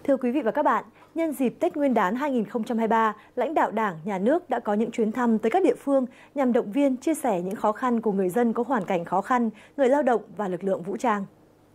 Thưa quý vị và các bạn, nhân dịp Tết Nguyên đán 2023, lãnh đạo Đảng, Nhà nước đã có những chuyến thăm tới các địa phương nhằm động viên, chia sẻ những khó khăn của người dân có hoàn cảnh khó khăn, người lao động và lực lượng vũ trang.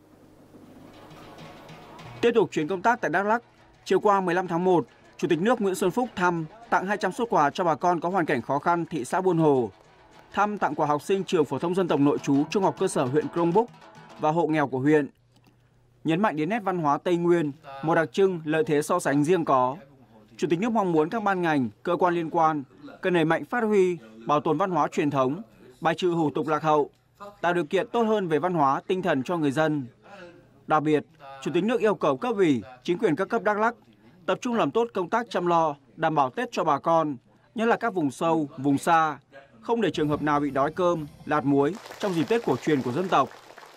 Tiếp tục chuyến công tác tại Đắk Lắk, chiều qua 15 tháng 1, Chủ tịch nước Nguyễn Xuân Phúc thăm, tặng 200 suất quà cho bà con có hoàn cảnh khó khăn thị xã Buôn Hồ, thăm tặng quà học sinh trường phổ thông dân tộc nội trú trung học cơ sở huyện Crong Búc và hộ nghèo của huyện. Nhấn mạnh đến nét văn hóa Tây Nguyên, một đặc trưng, lợi thế so sánh riêng có. Chủ tịch nước mong muốn các ban ngành, cơ quan liên quan cần đẩy mạnh phát huy, bảo tồn văn hóa truyền thống, bài trừ hủ tục lạc hậu, tạo điều kiện tốt hơn về văn hóa, tinh thần cho người dân. Đặc biệt, Chủ tịch nước yêu cầu cấp ủy, chính quyền các cấp Đắk Lắk tập trung làm tốt công tác chăm lo, đảm bảo Tết cho bà con, nhất là các vùng sâu, vùng xa, không để trường hợp nào bị đói cơm, lạt muối trong dịp Tết cổ truyền của dân tộc.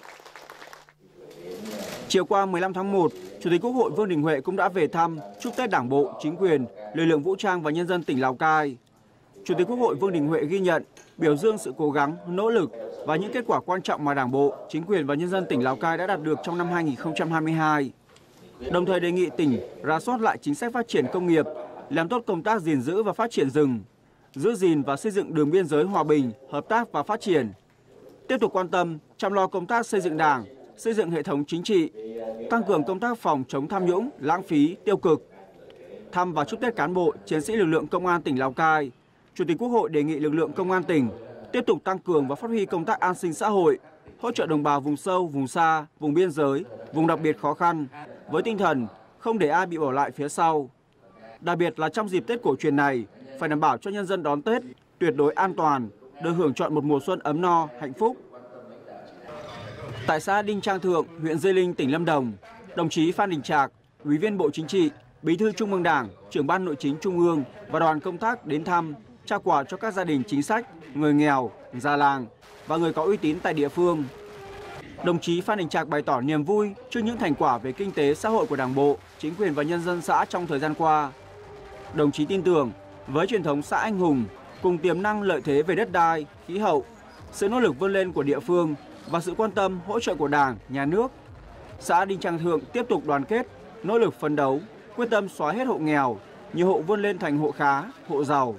Chiều qua 15 tháng 1, Chủ tịch Quốc hội Vương Đình Huệ cũng đã về thăm, chúc Tết Đảng bộ, chính quyền, lực lượng vũ trang và nhân dân tỉnh Lào Cai. Chủ tịch Quốc hội Vương Đình Huệ ghi nhận, biểu dương sự cố gắng, nỗ lực và những kết quả quan trọng mà Đảng bộ, chính quyền và nhân dân tỉnh Lào Cai đã đạt được trong năm 2022. Đồng thời đề nghị tỉnh rà soát lại chính sách phát triển công nghiệp, làm tốt công tác gìn giữ và phát triển rừng, giữ gìn và xây dựng đường biên giới hòa bình, hợp tác và phát triển. Tiếp tục quan tâm, chăm lo công tác xây dựng Đảng, xây dựng hệ thống chính trị, tăng cường công tác phòng chống tham nhũng, lãng phí, tiêu cực. Thăm và chúc Tết cán bộ, chiến sĩ lực lượng công an tỉnh Lào Cai, Chủ tịch Quốc hội đề nghị lực lượng công an tỉnh tiếp tục tăng cường và phát huy công tác an sinh xã hội, hỗ trợ đồng bào vùng sâu, vùng xa, vùng biên giới, vùng đặc biệt khó khăn, với tinh thần không để ai bị bỏ lại phía sau. Đặc biệt là trong dịp Tết cổ truyền này, phải đảm bảo cho nhân dân đón Tết tuyệt đối an toàn, được hưởng trọn một mùa xuân ấm no, hạnh phúc. Tại xã Đinh Trang Thượng, huyện Di Linh, tỉnh Lâm Đồng, đồng chí Phan Đình Trạc, Ủy viên Bộ Chính trị, Bí thư Trung ương Đảng, Trưởng ban Nội chính Trung ương và đoàn công tác đến thăm, trao quà cho các gia đình chính sách, người nghèo, già làng và người có uy tín tại địa phương. Đồng chí Phan Đình Trạc bày tỏ niềm vui trước những thành quả về kinh tế xã hội của Đảng bộ, chính quyền và nhân dân xã trong thời gian qua. Đồng chí tin tưởng, với truyền thống xã anh hùng, cùng tiềm năng lợi thế về đất đai, khí hậu, sự nỗ lực vươn lên của địa phương và sự quan tâm hỗ trợ của Đảng, Nhà nước, xã Đinh Trang Thượng tiếp tục đoàn kết, nỗ lực phấn đấu, quyết tâm xóa hết hộ nghèo, nhiều hộ vươn lên thành hộ khá, hộ giàu.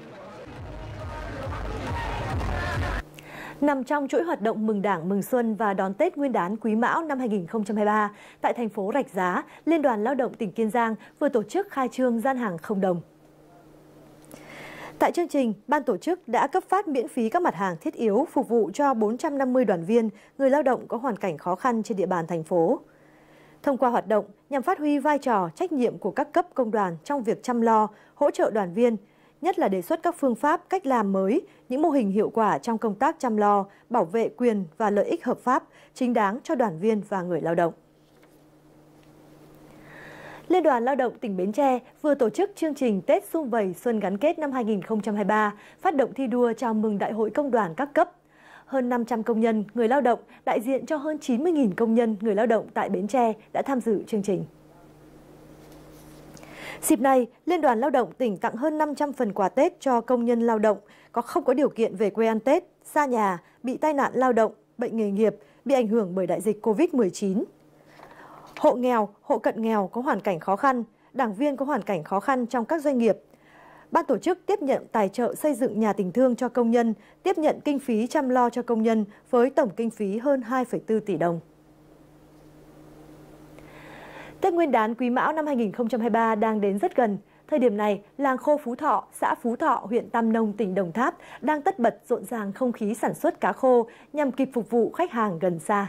Nằm trong chuỗi hoạt động mừng Đảng, mừng Xuân và đón Tết Nguyên đán Quý Mão năm 2023, tại thành phố Rạch Giá, Liên đoàn Lao động tỉnh Kiên Giang vừa tổ chức khai trương gian hàng không đồng. Tại chương trình, ban tổ chức đã cấp phát miễn phí các mặt hàng thiết yếu phục vụ cho 450 đoàn viên, người lao động có hoàn cảnh khó khăn trên địa bàn thành phố. Thông qua hoạt động nhằm phát huy vai trò, trách nhiệm của các cấp công đoàn trong việc chăm lo, hỗ trợ đoàn viên, nhất là đề xuất các phương pháp, cách làm mới, những mô hình hiệu quả trong công tác chăm lo, bảo vệ quyền và lợi ích hợp pháp, chính đáng cho đoàn viên và người lao động. Liên đoàn Lao động tỉnh Bến Tre vừa tổ chức chương trình Tết Sum Vầy Xuân Gắn Kết năm 2023, phát động thi đua chào mừng Đại hội Công đoàn các cấp. Hơn 500 công nhân, người lao động, đại diện cho hơn 90.000 công nhân, người lao động tại Bến Tre đã tham dự chương trình. Dịp này, Liên đoàn Lao động tỉnh tặng hơn 500 phần quà Tết cho công nhân lao động không có điều kiện về quê ăn Tết, xa nhà, bị tai nạn lao động, bệnh nghề nghiệp, bị ảnh hưởng bởi đại dịch Covid-19. Hộ nghèo, hộ cận nghèo có hoàn cảnh khó khăn, đảng viên có hoàn cảnh khó khăn trong các doanh nghiệp. Ban tổ chức tiếp nhận tài trợ xây dựng nhà tình thương cho công nhân, tiếp nhận kinh phí chăm lo cho công nhân với tổng kinh phí hơn 2,4 tỷ đồng. Tết Nguyên đán Quý Mão năm 2023 đang đến rất gần. Thời điểm này, làng khô Phú Thọ, xã Phú Thọ, huyện Tam Nông, tỉnh Đồng Tháp đang tất bật rộn ràng không khí sản xuất cá khô nhằm kịp phục vụ khách hàng gần xa.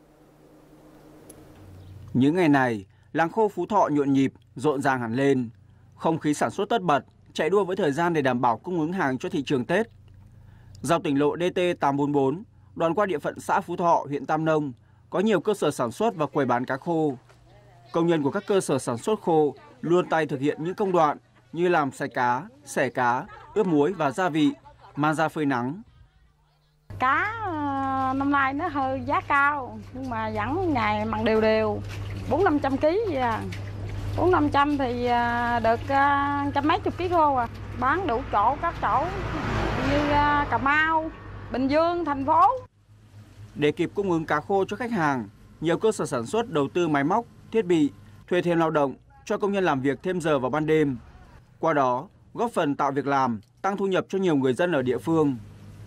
Những ngày này, làng khô Phú Thọ nhộn nhịp, rộn ràng hẳn lên. Không khí sản xuất tất bật, chạy đua với thời gian để đảm bảo cung ứng hàng cho thị trường Tết. Dọc tỉnh lộ DT844, đoạn qua địa phận xã Phú Thọ, huyện Tam Nông, có nhiều cơ sở sản xuất và quầy bán cá khô. Công nhân của các cơ sở sản xuất khô luôn tay thực hiện những công đoạn như làm sạch cá, xẻ cá, ướp muối và gia vị, mang ra phơi nắng. Cá năm nay nó hơi giá cao, nhưng mà vẫn ngày mặn đều đều, 400-500 kg vậy à. 400-500 thì được trăm mấy chục ký khô à. Bán đủ chỗ, các chỗ như Cà Mau, Bình Dương, thành phố. Để kịp cung ứng cá khô cho khách hàng, nhiều cơ sở sản xuất đầu tư máy móc, thiết bị, thuê thêm lao động, cho công nhân làm việc thêm giờ vào ban đêm. Qua đó, góp phần tạo việc làm, tăng thu nhập cho nhiều người dân ở địa phương.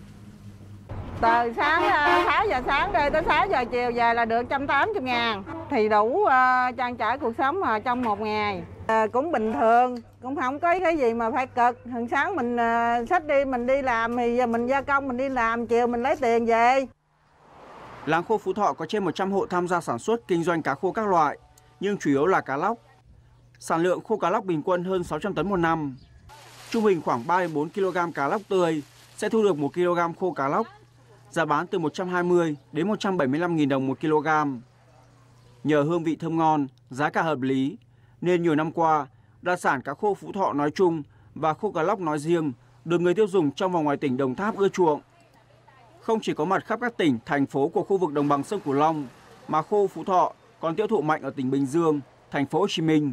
Từ 6 giờ sáng đây tới 6 giờ chiều về là được 180.000 thì đủ trang trải cuộc sống trong một ngày. Cũng bình thường, cũng không có cái gì mà phải cực. Thường sáng mình xách đi mình đi làm thì giờ mình gia công mình đi làm, chiều mình lấy tiền về. Làng khô Phú Thọ có trên 100 hộ tham gia sản xuất kinh doanh cá khô các loại, nhưng chủ yếu là cá lóc. Sản lượng khô cá lóc bình quân hơn 600 tấn một năm. Trung bình khoảng 3-4 kg cá lóc tươi sẽ thu được 1 kg khô cá lóc. Giá bán từ 120 đến 175.000 đồng 1 kg. Nhờ hương vị thơm ngon, giá cả hợp lý, nên nhiều năm qua, đặc sản cá khô Phú Thọ nói chung và khô cá lóc nói riêng được người tiêu dùng trong và ngoài tỉnh Đồng Tháp ưa chuộng. Không chỉ có mặt khắp các tỉnh, thành phố của khu vực đồng bằng sông Cửu Long, mà khô Phú Thọ còn tiêu thụ mạnh ở tỉnh Bình Dương, thành phố Hồ Chí Minh.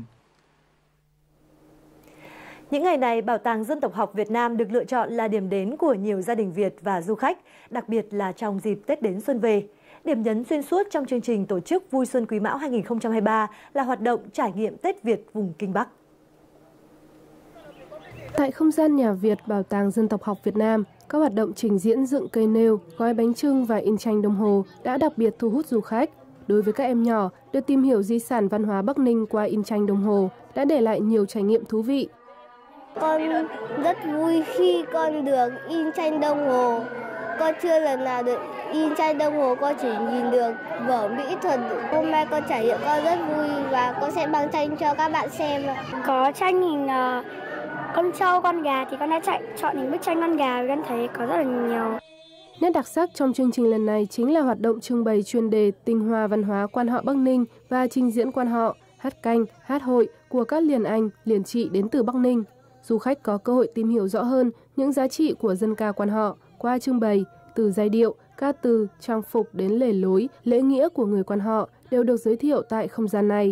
Những ngày này, Bảo tàng Dân tộc học Việt Nam được lựa chọn là điểm đến của nhiều gia đình Việt và du khách, đặc biệt là trong dịp Tết đến xuân về. Điểm nhấn xuyên suốt trong chương trình tổ chức Vui Xuân Quý Mão 2023 là hoạt động trải nghiệm Tết Việt vùng Kinh Bắc. Tại không gian nhà Việt Bảo tàng Dân tộc học Việt Nam, các hoạt động trình diễn dựng cây nêu, gói bánh chưng và in tranh đồng hồ đã đặc biệt thu hút du khách. Đối với các em nhỏ, được tìm hiểu di sản văn hóa Bắc Ninh qua in tranh đồng hồ đã để lại nhiều trải nghiệm thú vị. Con rất vui khi con được in tranh đồng hồ. Con chưa lần nào được in tranh đồng hồ, con chỉ nhìn được vở mỹ thuật. Hôm nay con trải nghiệm con rất vui và con sẽ mang tranh cho các bạn xem. Có tranh hình con trâu, con gà thì con đã chọn những bức tranh con gà và con thấy có rất là nhiều. Nét đặc sắc trong chương trình lần này chính là hoạt động trưng bày chuyên đề tinh hoa văn hóa quan họ Bắc Ninh và trình diễn quan họ, hát canh, hát hội của các liền anh, liền chị đến từ Bắc Ninh. Du khách có cơ hội tìm hiểu rõ hơn những giá trị của dân ca quan họ qua trưng bày, từ giai điệu, ca từ, trang phục đến lề lối, lễ nghĩa của người quan họ đều được giới thiệu tại không gian này.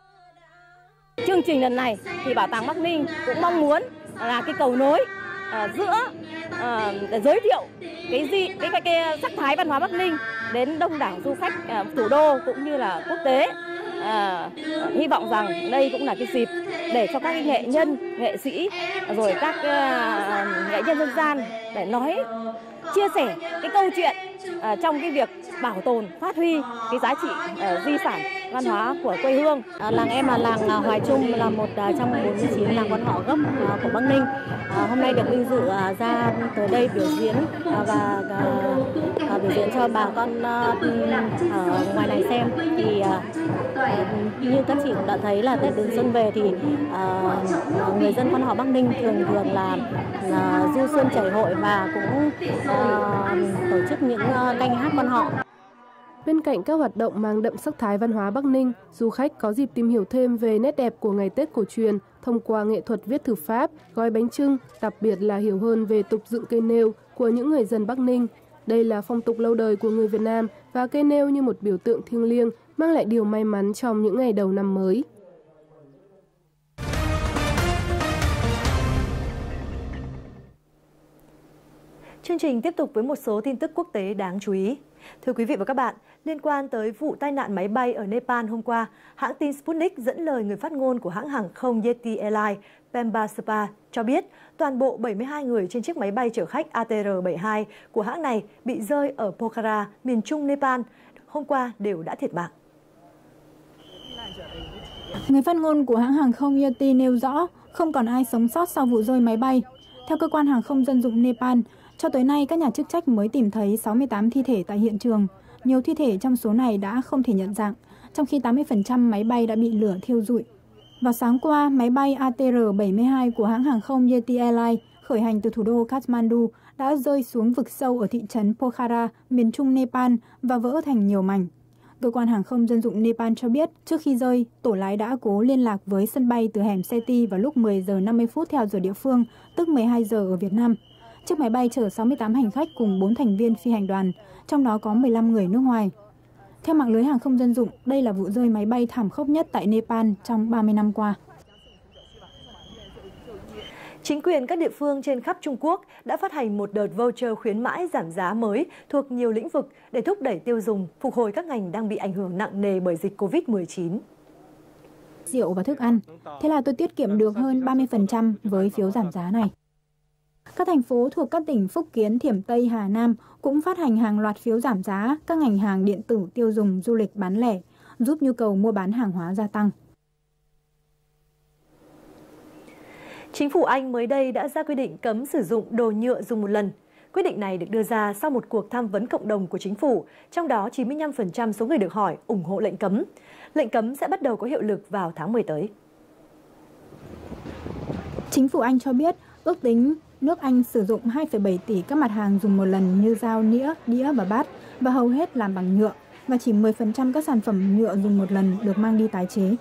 Chương trình lần này thì Bảo tàng Bắc Ninh cũng mong muốn là cái cầu nối giữa để giới thiệu cái sắc thái văn hóa Bắc Ninh đến đông đảo du khách thủ đô cũng như là quốc tế. Hy vọng rằng đây cũng là cái dịp để cho các nghệ nhân, nghệ sĩ rồi các nghệ nhân dân gian để nói, chia sẻ cái câu chuyện trong cái việc bảo tồn, phát huy cái giá trị di sản văn hóa của quê hương. Làng em là làng Hoài Trung, là một trong 49 làng quan họ gốc của Bắc Ninh. Hôm nay được vinh dự ra tới đây biểu diễn và biểu diễn cho bà con ở ngoài này xem. Thì như các chị cũng đã thấy là Tết đến xuân về thì người dân quan họ Bắc Ninh thường là du xuân chảy hội và cũng tổ chức những canh hát quan họ. Bên cạnh các hoạt động mang đậm sắc thái văn hóa Bắc Ninh, du khách có dịp tìm hiểu thêm về nét đẹp của ngày Tết cổ truyền thông qua nghệ thuật viết thư pháp, gói bánh chưng, đặc biệt là hiểu hơn về tục dựng cây nêu của những người dân Bắc Ninh. Đây là phong tục lâu đời của người Việt Nam và cây nêu như một biểu tượng thiêng liêng, mang lại điều may mắn trong những ngày đầu năm mới. Chương trình tiếp tục với một số tin tức quốc tế đáng chú ý. Thưa quý vị và các bạn, liên quan tới vụ tai nạn máy bay ở Nepal hôm qua, hãng tin Sputnik dẫn lời người phát ngôn của hãng hàng không Yeti Airlines, Pemba Sapa, cho biết toàn bộ 72 người trên chiếc máy bay chở khách ATR-72 của hãng này bị rơi ở Pokhara, miền trung Nepal, hôm qua đều đã thiệt mạng. Người phát ngôn của hãng hàng không Yeti nêu rõ không còn ai sống sót sau vụ rơi máy bay. Theo cơ quan hàng không dân dụng Nepal, cho tới nay các nhà chức trách mới tìm thấy 68 thi thể tại hiện trường. Nhiều thi thể trong số này đã không thể nhận dạng, trong khi 80% máy bay đã bị lửa thiêu rụi. Vào sáng qua, máy bay ATR-72 của hãng hàng không Yeti Airlines khởi hành từ thủ đô Kathmandu đã rơi xuống vực sâu ở thị trấn Pokhara, miền trung Nepal và vỡ thành nhiều mảnh. Cơ quan hàng không dân dụng Nepal cho biết trước khi rơi, tổ lái đã cố liên lạc với sân bay từ hẻm Seti vào lúc 10 giờ 50 phút theo giờ địa phương, tức 12 giờ ở Việt Nam. Chiếc máy bay chở 68 hành khách cùng 4 thành viên phi hành đoàn, trong đó có 15 người nước ngoài. Theo mạng lưới hàng không dân dụng, đây là vụ rơi máy bay thảm khốc nhất tại Nepal trong 30 năm qua. Chính quyền các địa phương trên khắp Trung Quốc đã phát hành một đợt voucher khuyến mãi giảm giá mới thuộc nhiều lĩnh vực để thúc đẩy tiêu dùng, phục hồi các ngành đang bị ảnh hưởng nặng nề bởi dịch Covid-19. rượu và thức ăn. Thế là tôi tiết kiệm được hơn 30% với phiếu giảm giá này. Các thành phố thuộc các tỉnh Phúc Kiến, Thiểm Tây, Hà Nam cũng phát hành hàng loạt phiếu giảm giá các ngành hàng điện tử, tiêu dùng, du lịch, bán lẻ, giúp nhu cầu mua bán hàng hóa gia tăng. Chính phủ Anh mới đây đã ra quy định cấm sử dụng đồ nhựa dùng một lần. Quyết định này được đưa ra sau một cuộc tham vấn cộng đồng của chính phủ, trong đó 95% số người được hỏi ủng hộ lệnh cấm. Lệnh cấm sẽ bắt đầu có hiệu lực vào tháng 10 tới. Chính phủ Anh cho biết ước tính nước Anh sử dụng 2,7 tỷ các mặt hàng dùng một lần như dao, nĩa, đĩa và bát, và hầu hết làm bằng nhựa, và chỉ 10% các sản phẩm nhựa dùng một lần được mang đi tái chế.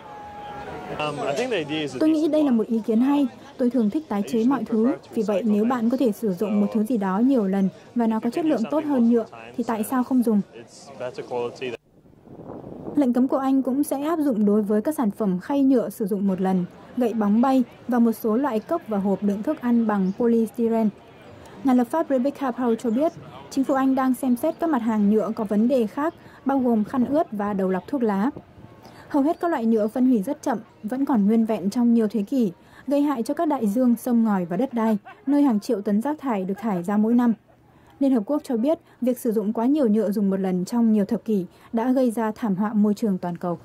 Tôi nghĩ đây là một ý kiến hay. Tôi thường thích tái chế mọi thứ. Vì vậy, nếu bạn có thể sử dụng một thứ gì đó nhiều lần và nó có chất lượng tốt hơn nhựa, thì tại sao không dùng? Lệnh cấm của Anh cũng sẽ áp dụng đối với các sản phẩm khay nhựa sử dụng một lần, gậy bóng bay và một số loại cốc và hộp đựng thức ăn bằng polystyrene. Nhà lập pháp Rebecca Paul cho biết, chính phủ Anh đang xem xét các mặt hàng nhựa có vấn đề khác, bao gồm khăn ướt và đầu lọc thuốc lá. Hầu hết các loại nhựa phân hủy rất chậm, vẫn còn nguyên vẹn trong nhiều thế kỷ, gây hại cho các đại dương, sông ngòi và đất đai, nơi hàng triệu tấn rác thải được thải ra mỗi năm. Liên Hợp Quốc cho biết, việc sử dụng quá nhiều nhựa dùng một lần trong nhiều thập kỷ đã gây ra thảm họa môi trường toàn cầu.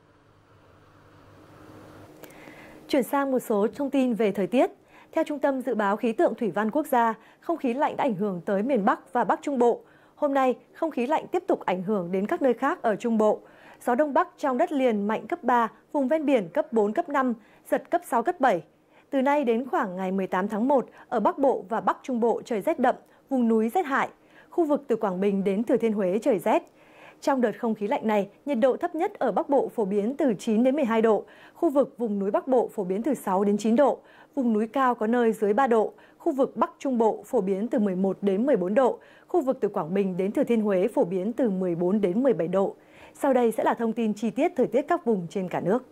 Chuyển sang một số thông tin về thời tiết. Theo Trung tâm Dự báo Khí tượng Thủy văn Quốc gia, không khí lạnh đã ảnh hưởng tới miền Bắc và Bắc Trung Bộ. Hôm nay, không khí lạnh tiếp tục ảnh hưởng đến các nơi khác ở Trung Bộ. Gió Đông Bắc trong đất liền mạnh cấp 3, vùng ven biển cấp 4, cấp 5, giật cấp 6, cấp 7. Từ nay đến khoảng ngày 18 tháng 1, ở Bắc Bộ và Bắc Trung Bộ trời rét đậm, vùng núi rét hại. Khu vực từ Quảng Bình đến Thừa Thiên Huế trời rét. Trong đợt không khí lạnh này, nhiệt độ thấp nhất ở Bắc Bộ phổ biến từ 9 đến 12 độ, khu vực vùng núi Bắc Bộ phổ biến từ 6 đến 9 độ, vùng núi cao có nơi dưới 3 độ, khu vực Bắc Trung Bộ phổ biến từ 11 đến 14 độ, khu vực từ Quảng Bình đến Thừa Thiên Huế phổ biến từ 14 đến 17 độ. Sau đây sẽ là thông tin chi tiết thời tiết các vùng trên cả nước.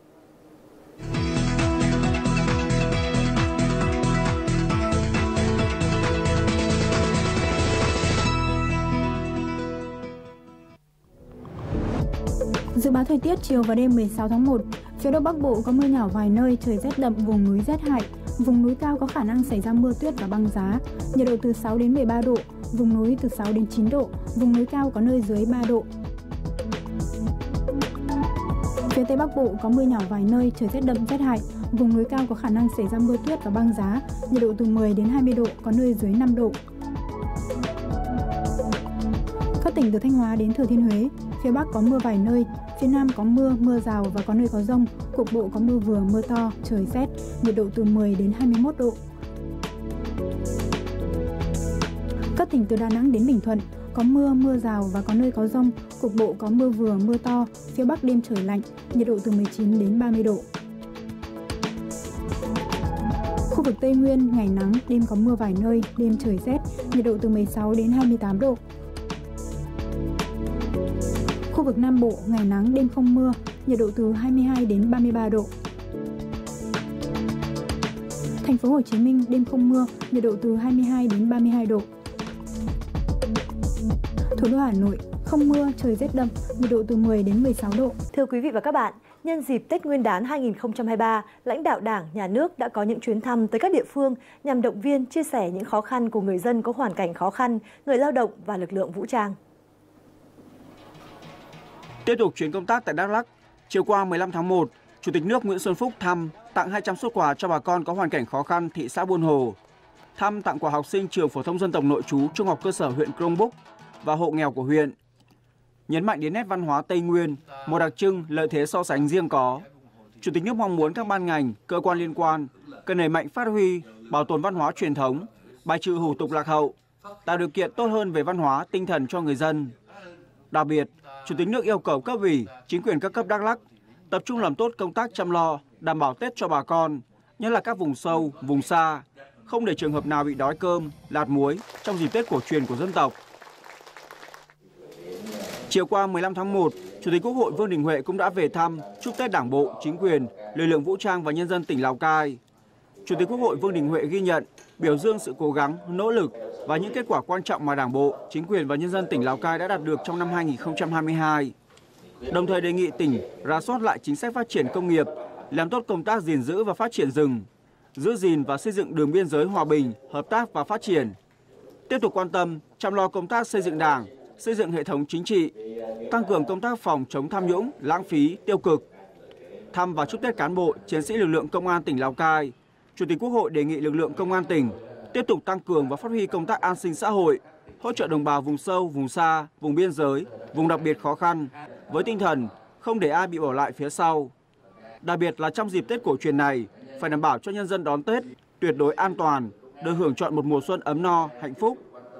Dự báo thời tiết chiều và đêm 16 tháng 1, phía Đông Bắc Bộ có mưa nhỏ vài nơi, trời rét đậm, vùng núi rét hại. Vùng núi cao có khả năng xảy ra mưa tuyết và băng giá, nhiệt độ từ 6 đến 13 độ, vùng núi từ 6 đến 9 độ, vùng núi cao có nơi dưới 3 độ. Phía Tây Bắc Bộ có mưa nhỏ vài nơi, trời rét đậm, rét hại, vùng núi cao có khả năng xảy ra mưa tuyết và băng giá, nhiệt độ từ 10 đến 20 độ, có nơi dưới 5 độ. Các tỉnh từ Thanh Hóa đến Thừa Thiên Huế, phía Bắc có mưa vài nơi, phía Nam có mưa, mưa rào và có nơi có dông, cục bộ có mưa vừa, mưa to, trời rét, nhiệt độ từ 10 đến 21 độ. Các tỉnh từ Đà Nẵng đến Bình Thuận có mưa, mưa rào và có nơi có dông, cục bộ có mưa vừa, mưa to, phía Bắc đêm trời lạnh, nhiệt độ từ 19 đến 30 độ. Khu vực Tây Nguyên ngày nắng, đêm có mưa vài nơi, đêm trời rét, nhiệt độ từ 16 đến 28 độ. Khu vực Nam Bộ ngày nắng, đêm không mưa, nhiệt độ từ 22 đến 33 độ. Thành phố Hồ Chí Minh đêm không mưa, nhiệt độ từ 22 đến 32 độ. Thủ đô Hà Nội không mưa, trời rét đậm, nhiệt độ từ 10 đến 16 độ. Thưa quý vị và các bạn, nhân dịp Tết Nguyên đán 2023, lãnh đạo Đảng, Nhà nước đã có những chuyến thăm tới các địa phương nhằm động viên, chia sẻ những khó khăn của người dân có hoàn cảnh khó khăn, người lao động và lực lượng vũ trang. Tiếp tục chuyến công tác tại Đắk Lắk, chiều qua 15 tháng 1, Chủ tịch nước Nguyễn Xuân Phúc thăm, tặng 200 suất quà cho bà con có hoàn cảnh khó khăn thị xã Buôn Hồ. Thăm tặng quà học sinh trường phổ thông dân tộc nội trú trung học cơ sở huyện Crong Búc và hộ nghèo của huyện. Nhấn mạnh đến nét văn hóa Tây Nguyên, một đặc trưng lợi thế so sánh riêng có. Chủ tịch nước mong muốn các ban ngành, cơ quan liên quan cần đẩy mạnh phát huy, bảo tồn văn hóa truyền thống, bài trừ hủ tục lạc hậu, tạo điều kiện tốt hơn về văn hóa, tinh thần cho người dân. Đặc biệt, Chủ tịch nước yêu cầu cấp ủy, chính quyền các cấp Đắk Lắk tập trung làm tốt công tác chăm lo, đảm bảo Tết cho bà con, nhất là các vùng sâu, vùng xa, không để trường hợp nào bị đói cơm, lạt muối trong dịp Tết cổ truyền của dân tộc. Chiều qua 15 tháng 1, Chủ tịch Quốc hội Vương Đình Huệ cũng đã về thăm, chúc Tết Đảng bộ, chính quyền, lực lượng vũ trang và nhân dân tỉnh Lào Cai. Chủ tịch Quốc hội Vương Đình Huệ ghi nhận, biểu dương sự cố gắng, nỗ lực và những kết quả quan trọng mà Đảng bộ, chính quyền và nhân dân tỉnh Lào Cai đã đạt được trong năm 2022. Đồng thời đề nghị tỉnh rà soát lại chính sách phát triển công nghiệp, làm tốt công tác gìn giữ và phát triển rừng, giữ gìn và xây dựng đường biên giới hòa bình, hợp tác và phát triển. Tiếp tục quan tâm, chăm lo công tác xây dựng Đảng, xây dựng hệ thống chính trị, tăng cường công tác phòng chống tham nhũng, lãng phí, tiêu cực. Thăm và chúc Tết cán bộ, chiến sĩ lực lượng Công an tỉnh Lào Cai, Chủ tịch Quốc hội đề nghị lực lượng Công an tỉnh tiếp tục tăng cường và phát huy công tác an sinh xã hội, hỗ trợ đồng bào vùng sâu, vùng xa, vùng biên giới, vùng đặc biệt khó khăn, với tinh thần không để ai bị bỏ lại phía sau. Đặc biệt là trong dịp Tết cổ truyền này, phải đảm bảo cho nhân dân đón Tết tuyệt đối an toàn, được hưởng trọn một mùa xuân ấm no, hạnh phúc.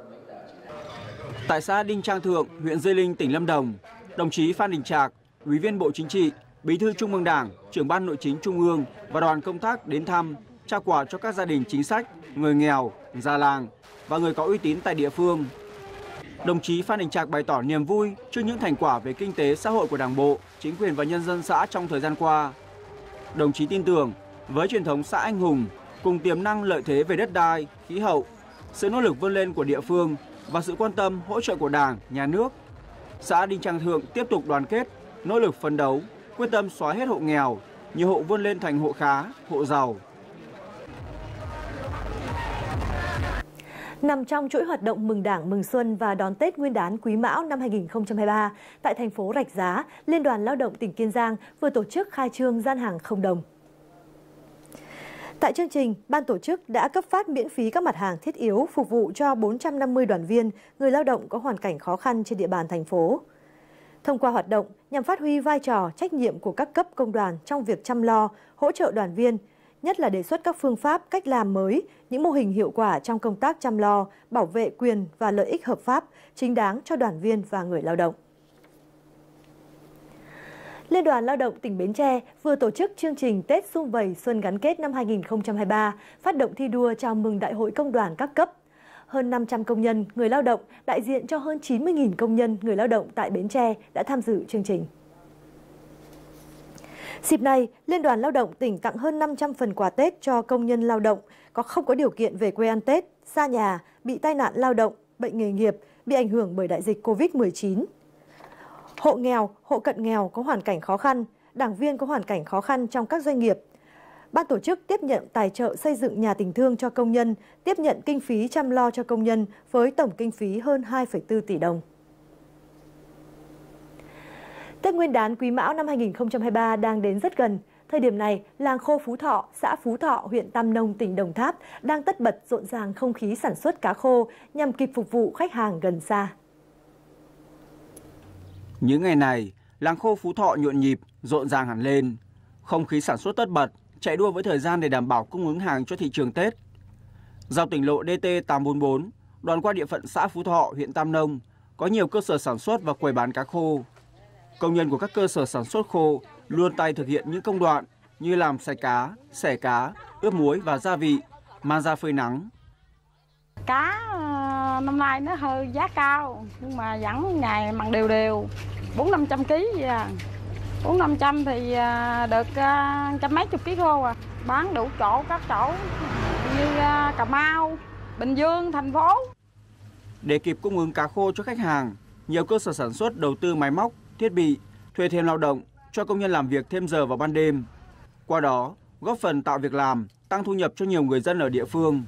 Tại xã Đinh Trang Thượng, huyện Di Linh, tỉnh Lâm Đồng, đồng chí Phan Đình Trạc, Ủy viên Bộ Chính trị, Bí thư Trung ương Đảng, Trưởng ban Nội chính Trung ương và đoàn công tác đến thăm, trao quà cho các gia đình chính sách, người nghèo, già làng và người có uy tín tại địa phương. Đồng chí Phan Đình Trạc bày tỏ niềm vui trước những thành quả về kinh tế xã hội của Đảng bộ, chính quyền và nhân dân xã trong thời gian qua. Đồng chí tin tưởng với truyền thống xã anh hùng, cùng tiềm năng lợi thế về đất đai, khí hậu, sự nỗ lực vươn lên của địa phương và sự quan tâm hỗ trợ của Đảng, Nhà nước, xã Đinh Trang Thượng tiếp tục đoàn kết, nỗ lực phấn đấu, quyết tâm xóa hết hộ nghèo, nhiều hộ vươn lên thành hộ khá, hộ giàu. Nằm trong chuỗi hoạt động mừng Đảng, mừng Xuân và đón Tết Nguyên đán Quý Mão năm 2023, tại thành phố Rạch Giá, Liên đoàn Lao động tỉnh Kiên Giang vừa tổ chức khai trương gian hàng không đồng. Tại chương trình, ban tổ chức đã cấp phát miễn phí các mặt hàng thiết yếu phục vụ cho 450 đoàn viên, người lao động có hoàn cảnh khó khăn trên địa bàn thành phố. Thông qua hoạt động nhằm phát huy vai trò, trách nhiệm của các cấp công đoàn trong việc chăm lo, hỗ trợ đoàn viên, nhất là đề xuất các phương pháp, cách làm mới, những mô hình hiệu quả trong công tác chăm lo, bảo vệ quyền và lợi ích hợp pháp, chính đáng cho đoàn viên và người lao động. Liên đoàn Lao động tỉnh Bến Tre vừa tổ chức chương trình Tết Sum Vầy Xuân Gắn Kết năm 2023, phát động thi đua chào mừng Đại hội Công đoàn các cấp. Hơn 500 công nhân, người lao động, đại diện cho hơn 90.000 công nhân, người lao động tại Bến Tre đã tham dự chương trình. Dịp này, Liên đoàn Lao động tỉnh tặng hơn 500 phần quà Tết cho công nhân lao động không có điều kiện về quê ăn Tết, xa nhà, bị tai nạn lao động, bệnh nghề nghiệp, bị ảnh hưởng bởi đại dịch Covid-19. Hộ nghèo, hộ cận nghèo có hoàn cảnh khó khăn, đảng viên có hoàn cảnh khó khăn trong các doanh nghiệp. Ban tổ chức tiếp nhận tài trợ xây dựng nhà tình thương cho công nhân, tiếp nhận kinh phí chăm lo cho công nhân với tổng kinh phí hơn 2,4 tỷ đồng. Tết Nguyên đán Quý Mão năm 2023 đang đến rất gần. Thời điểm này, làng khô Phú Thọ, xã Phú Thọ, huyện Tam Nông, tỉnh Đồng Tháp đang tất bật rộn ràng không khí sản xuất cá khô nhằm kịp phục vụ khách hàng gần xa. Những ngày này, làng khô Phú Thọ nhộn nhịp, rộn ràng hẳn lên. Không khí sản xuất tất bật, chạy đua với thời gian để đảm bảo cung ứng hàng cho thị trường Tết. Dọc tỉnh lộ DT844, đoạn qua địa phận xã Phú Thọ, huyện Tam Nông, có nhiều cơ sở sản xuất và quầy bán cá khô. Công nhân của các cơ sở sản xuất khô luôn tay thực hiện những công đoạn như làm sạch cá, xẻ cá, ướp muối và gia vị, mang ra phơi nắng. Cá năm nay nó hơi giá cao, nhưng mà vẫn ngày mặn đều đều, 400-500 kg vậy à. 400-500 thì được trăm mấy chục ký khô à. Bán đủ chỗ, các chỗ như Cà Mau, Bình Dương, thành phố. Để kịp cung ứng cá khô cho khách hàng, nhiều cơ sở sản xuất đầu tư máy móc, thiết bị, thuê thêm lao động, cho công nhân làm việc thêm giờ vào ban đêm. Qua đó, góp phần tạo việc làm, tăng thu nhập cho nhiều người dân ở địa phương.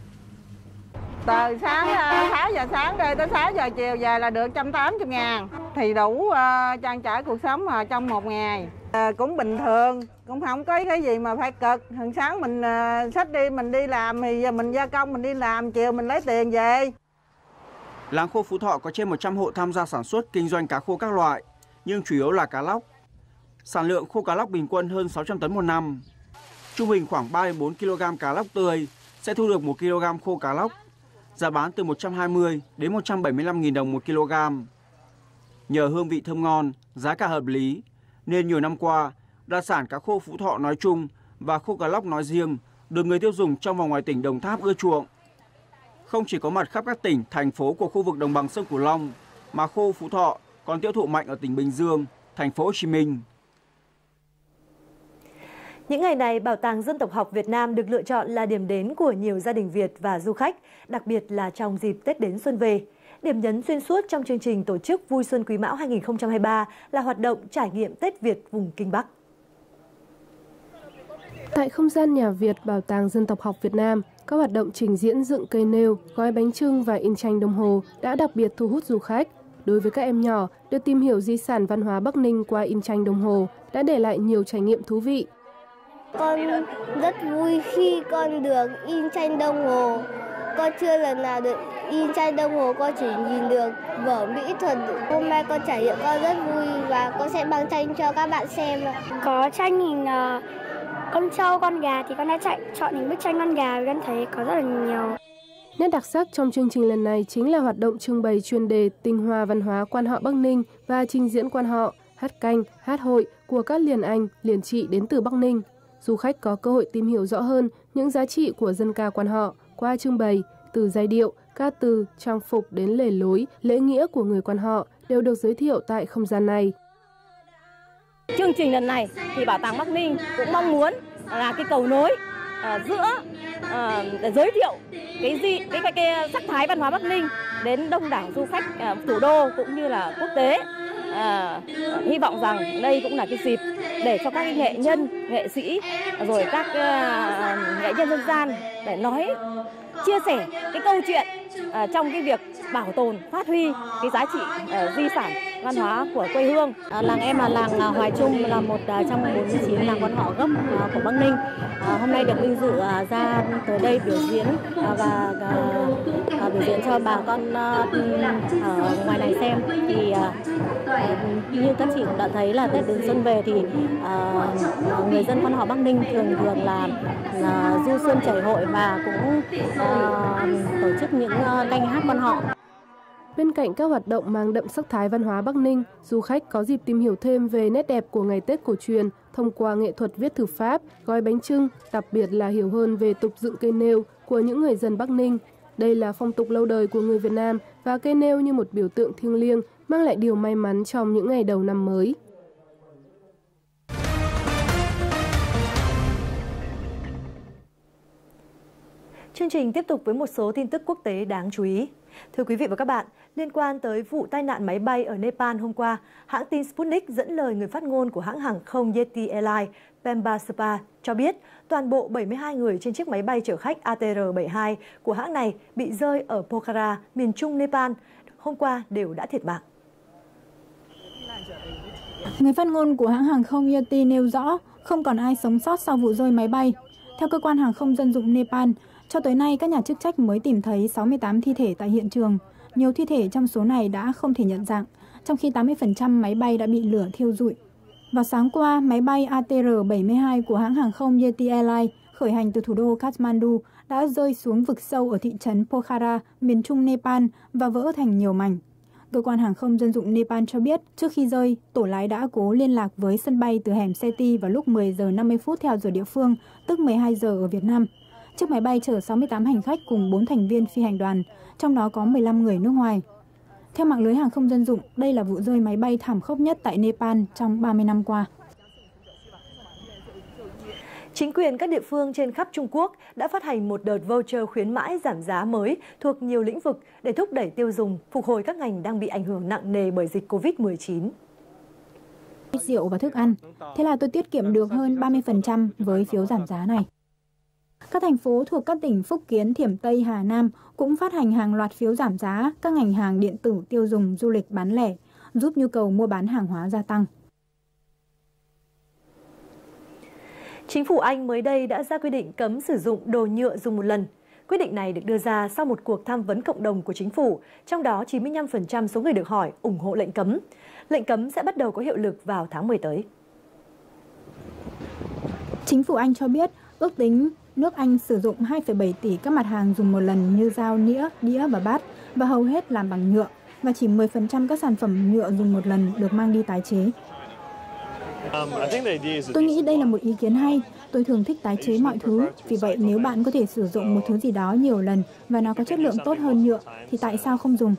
Từ sáng 6 giờ sáng đây tới 6 giờ chiều về là được 180.000 thì đủ trang trải cuộc sống trong một ngày. Cũng bình thường, cũng không có cái gì mà phải cực. Thường sáng mình xách đi, mình đi làm thì giờ mình gia công, mình đi làm, chiều mình lấy tiền về. Làng khô Phú Thọ có trên 100 hộ tham gia sản xuất kinh doanh cá khô các loại, nhưng chủ yếu là cá lóc. Sản lượng khô cá lóc bình quân hơn 600 tấn một năm. Trung bình khoảng 3-4 kg cá lóc tươi sẽ thu được 1 kg khô cá lóc. Giá bán từ 120 đến 175.000 đồng 1 kg. Nhờ hương vị thơm ngon, giá cả hợp lý, nên nhiều năm qua, đặc sản cá khô Phú Thọ nói chung và khô cá lóc nói riêng được người tiêu dùng trong và ngoài tỉnh Đồng Tháp ưa chuộng. Không chỉ có mặt khắp các tỉnh, thành phố của khu vực đồng bằng sông Cửu Long, mà khô Phú Thọ còn tiêu thụ mạnh ở tỉnh Bình Dương, thành phố Hồ Chí Minh. Những ngày này, Bảo tàng Dân tộc học Việt Nam được lựa chọn là điểm đến của nhiều gia đình Việt và du khách, đặc biệt là trong dịp Tết đến xuân về. Điểm nhấn xuyên suốt trong chương trình tổ chức Vui Xuân Quý Mão 2023 là hoạt động trải nghiệm Tết Việt vùng Kinh Bắc. Tại không gian nhà Việt Bảo tàng Dân tộc học Việt Nam, các hoạt động trình diễn dựng cây nêu, gói bánh chưng và in tranh đồng hồ đã đặc biệt thu hút du khách. Đối với các em nhỏ, được tìm hiểu di sản văn hóa Bắc Ninh qua in tranh đồng hồ đã để lại nhiều trải nghiệm thú vị. Con rất vui khi con được in tranh đồng hồ. Con chưa lần nào được in tranh đồng hồ, con chỉ nhìn được vở mỹ thuật. Hôm nay con trải nghiệm con rất vui và con sẽ mang tranh cho các bạn xem. Có tranh hình con trâu, con gà thì con đã chọn những bức tranh con gà và con thấy có rất là nhiều. Nét đặc sắc trong chương trình lần này chính là hoạt động trưng bày chuyên đề tinh hoa văn hóa quan họ Bắc Ninh và trình diễn quan họ, hát canh, hát hội của các liền Anh, liền chị đến từ Bắc Ninh. Du khách có cơ hội tìm hiểu rõ hơn những giá trị của dân ca quan họ qua trưng bày, từ giai điệu, ca từ, trang phục đến lề lối, lễ nghĩa của người quan họ đều được giới thiệu tại không gian này. Chương trình lần này thì Bảo tàng Bắc Ninh cũng mong muốn là cái cầu nối giữa để giới thiệu cái sắc thái văn hóa Bắc Ninh đến đông đảo du khách thủ đô cũng như là quốc tế. Hy vọng rằng đây cũng là cái dịp để cho các nghệ nhân, nghệ sĩ rồi các nghệ nhân dân gian để nói, chia sẻ cái câu chuyện trong cái việc bảo tồn, phát huy cái giá trị di sản văn hóa của quê hương. Làng em là làng Hoài Trung, là một trong 49 làng quan họ gốc của Bắc Ninh. Hôm nay được vinh dự ra tới đây biểu diễn và biểu diễn cho bà con ở ngoài này xem. Thì như các chị cũng đã thấy là Tết đến xuân về thì người dân quan họ Bắc Ninh thường là du xuân chảy hội và cũng tổ chức những canh hát quan họ. Bên cạnh các hoạt động mang đậm sắc thái văn hóa Bắc Ninh, du khách có dịp tìm hiểu thêm về nét đẹp của ngày Tết cổ truyền thông qua nghệ thuật viết thư pháp, gói bánh chưng, đặc biệt là hiểu hơn về tục dựng cây nêu của những người dân Bắc Ninh. Đây là phong tục lâu đời của người Việt Nam và cây nêu như một biểu tượng thiêng liêng, mang lại điều may mắn trong những ngày đầu năm mới. Chương trình tiếp tục với một số tin tức quốc tế đáng chú ý. Thưa quý vị và các bạn, liên quan tới vụ tai nạn máy bay ở Nepal hôm qua, hãng tin Sputnik dẫn lời người phát ngôn của hãng hàng không Yeti Airlines, Pemba Spa, cho biết toàn bộ 72 người trên chiếc máy bay chở khách ATR-72 của hãng này bị rơi ở Pokhara, miền trung Nepal, hôm qua đều đã thiệt mạng. Người phát ngôn của hãng hàng không Yeti nêu rõ không còn ai sống sót sau vụ rơi máy bay. Theo cơ quan hàng không dân dụng Nepal, cho tới nay các nhà chức trách mới tìm thấy 68 thi thể tại hiện trường. Nhiều thi thể trong số này đã không thể nhận dạng, trong khi 80% máy bay đã bị lửa thiêu rụi. Vào sáng qua, máy bay ATR-72 của hãng hàng không Yeti Airlines khởi hành từ thủ đô Kathmandu đã rơi xuống vực sâu ở thị trấn Pokhara, miền trung Nepal và vỡ thành nhiều mảnh. Cơ quan hàng không dân dụng Nepal cho biết trước khi rơi, tổ lái đã cố liên lạc với sân bay từ hẻm Seti vào lúc 10 giờ 50 phút theo giờ địa phương, tức 12 giờ ở Việt Nam. Chiếc máy bay chở 68 hành khách cùng 4 thành viên phi hành đoàn, trong đó có 15 người nước ngoài. Theo mạng lưới hàng không dân dụng, đây là vụ rơi máy bay thảm khốc nhất tại Nepal trong 30 năm qua. Chính quyền các địa phương trên khắp Trung Quốc đã phát hành một đợt voucher khuyến mãi giảm giá mới thuộc nhiều lĩnh vực để thúc đẩy tiêu dùng, phục hồi các ngành đang bị ảnh hưởng nặng nề bởi dịch Covid-19. Rượu và thức ăn, thế là tôi tiết kiệm được hơn 30% với phiếu giảm giá này. Các thành phố thuộc các tỉnh Phúc Kiến, Thiểm Tây, Hà Nam cũng phát hành hàng loạt phiếu giảm giá các ngành hàng điện tử, tiêu dùng, du lịch, bán lẻ, giúp nhu cầu mua bán hàng hóa gia tăng. Chính phủ Anh mới đây đã ra quy định cấm sử dụng đồ nhựa dùng một lần. Quyết định này được đưa ra sau một cuộc tham vấn cộng đồng của chính phủ, trong đó 95% số người được hỏi ủng hộ lệnh cấm. Lệnh cấm sẽ bắt đầu có hiệu lực vào tháng 10 tới. Chính phủ Anh cho biết ước tính nước Anh sử dụng 2,7 tỷ các mặt hàng dùng một lần như dao, nĩa, đĩa và bát, và hầu hết làm bằng nhựa, và chỉ 10% các sản phẩm nhựa dùng một lần được mang đi tái chế. Tôi nghĩ đây là một ý kiến hay. Tôi thường thích tái chế mọi thứ. Vì vậy, nếu bạn có thể sử dụng một thứ gì đó nhiều lần và nó có chất lượng tốt hơn nhựa, thì tại sao không dùng?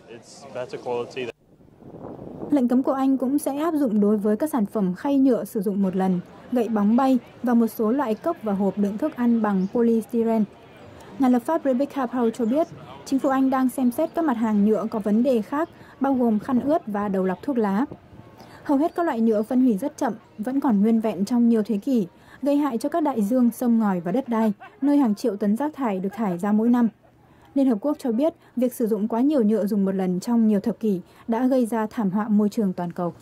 Lệnh cấm của Anh cũng sẽ áp dụng đối với các sản phẩm khay nhựa sử dụng một lần, gậy bóng bay và một số loại cốc và hộp đựng thức ăn bằng polystyrene. Nhà lập pháp Rebecca Paul cho biết, Chính phủ Anh đang xem xét các mặt hàng nhựa có vấn đề khác, bao gồm khăn ướt và đầu lọc thuốc lá. Hầu hết các loại nhựa phân hủy rất chậm, vẫn còn nguyên vẹn trong nhiều thế kỷ, gây hại cho các đại dương, sông ngòi và đất đai, nơi hàng triệu tấn rác thải được thải ra mỗi năm. Liên Hợp Quốc cho biết việc sử dụng quá nhiều nhựa dùng một lần trong nhiều thập kỷ đã gây ra thảm họa môi trường toàn cầu.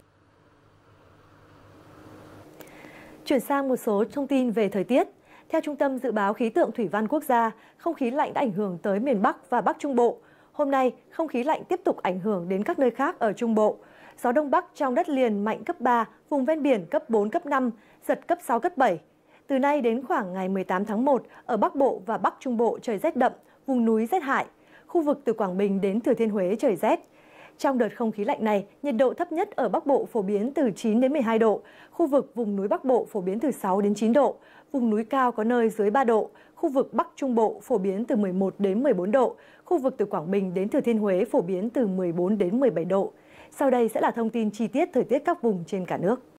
Chuyển sang một số thông tin về thời tiết. Theo Trung tâm Dự báo Khí tượng Thủy văn Quốc gia, không khí lạnh đã ảnh hưởng tới miền Bắc và Bắc Trung Bộ. Hôm nay, không khí lạnh tiếp tục ảnh hưởng đến các nơi khác ở Trung Bộ. Gió Đông Bắc trong đất liền mạnh cấp 3, vùng ven biển cấp 4, cấp 5, giật cấp 6, cấp 7. Từ nay đến khoảng ngày 18 tháng 1, ở Bắc Bộ và Bắc Trung Bộ trời rét đậm, vùng núi rét hại. Khu vực từ Quảng Bình đến Thừa Thiên Huế trời rét. Trong đợt không khí lạnh này, nhiệt độ thấp nhất ở Bắc Bộ phổ biến từ 9 đến 12 độ, khu vực vùng núi Bắc Bộ phổ biến từ 6 đến 9 độ, vùng núi cao có nơi dưới 3 độ, khu vực Bắc Trung Bộ phổ biến từ 11 đến 14 độ, khu vực từ Quảng Bình đến Thừa Thiên Huế phổ biến từ 14 đến 17 độ. Sau đây sẽ là thông tin chi tiết thời tiết các vùng trên cả nước.